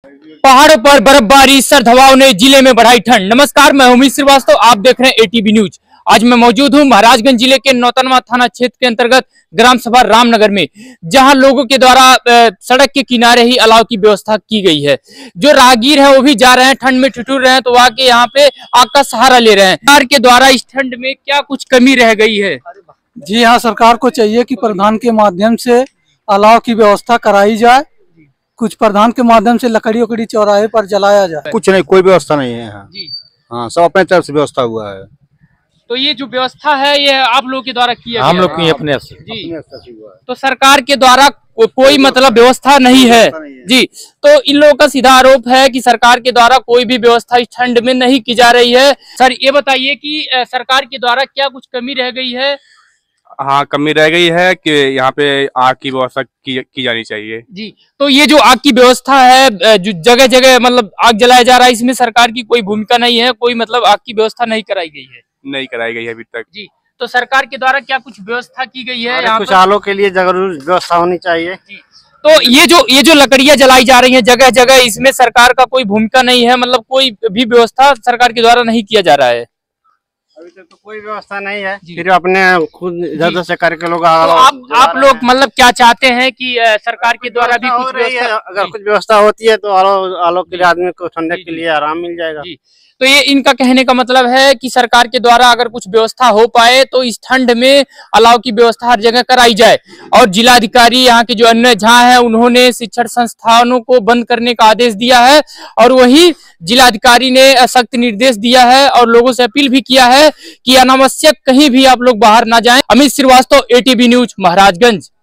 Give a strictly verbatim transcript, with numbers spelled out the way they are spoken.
पहाड़ों पर बर्फबारी, सर्द हवाओं ने जिले में बढ़ाई ठंड। नमस्कार, मैं उमेश श्रीवास्तव, आप देख रहे हैं एटीबी न्यूज। आज मैं मौजूद हूं महाराजगंज जिले के नौतनवा थाना क्षेत्र के अंतर्गत ग्राम सभा रामनगर में, जहां लोगों के द्वारा सड़क के किनारे ही अलाव की व्यवस्था की गई है। जो राहगीर हैं वो भी जा रहे हैं, ठंड में ठिठुर रहे हैं, तो वहां के यहाँ पे आग का सहारा ले रहे हैं। सरकार के द्वारा इस ठंड में क्या कुछ कमी रह गई है? जी हाँ, सरकार को चाहिए कि प्रधान के माध्यम से अलाव की व्यवस्था कराई जाए। कुछ प्रधान के माध्यम से लकड़ी उकड़ी चौराहे पर जलाया जाए। कुछ नहीं, कोई व्यवस्था नहीं है यहाँ। जी हाँ, सब अपने तरफ से व्यवस्था हुआ है। तो ये जो व्यवस्था है ये आप लोगों के द्वारा किया हम लोग की अपने से जी अपने हुआ है। तो सरकार के द्वारा को, कोई मतलब व्यवस्था नहीं है जी। तो इन लोगों का सीधा आरोप है कि सरकार के द्वारा कोई भी व्यवस्था इस ठंड में नहीं की जा रही है। सर ये बताइए कि सरकार के द्वारा क्या कुछ कमी रह गई है? हाँ, कमी रह गई है कि यहाँ पे आग की व्यवस्था की, की जानी चाहिए जी। तो ये जो आग की व्यवस्था है, जो जगह जगह मतलब आग जलाया जा रहा है, इसमें सरकार की कोई भूमिका नहीं है, कोई मतलब आग की व्यवस्था नहीं कराई गई है? नहीं कराई गई है अभी तक जी। तो सरकार के द्वारा क्या कुछ व्यवस्था की गई है? यहाँ कुछ आलों के लिए जरूर व्यवस्था होनी चाहिए जी। तो ये जो ये जो लकड़ियां जलाई जा रही हैं जगह जगह, इसमें सरकार का कोई भूमिका नहीं है, मतलब कोई भी व्यवस्था सरकार के द्वारा नहीं किया जा रहा है? अभी तक तो कोई व्यवस्था नहीं है, फिर अपने खुद इधर से करके लोग। तो आप आप लोग मतलब क्या चाहते हैं कि सरकार के द्वारा भी कुछ व्यवस्था? अगर कुछ व्यवस्था होती है तो आलो आलो के लिए, आदमी को ठंडक के लिए आराम मिल जाएगा। तो ये इनका कहने का मतलब है कि सरकार के द्वारा अगर कुछ व्यवस्था हो पाए तो इस ठंड में अलाव की व्यवस्था हर जगह कराई जाए। और जिलाधिकारी यहाँ के जो अन्य झा है, उन्होंने शिक्षण संस्थानों को बंद करने का आदेश दिया है और वही जिलाधिकारी ने सख्त निर्देश दिया है और लोगों से अपील भी किया है कि अनावश्यक कहीं भी आप लोग बाहर ना जाएं। Amit Shrivastava, ATB news, Maharajganj.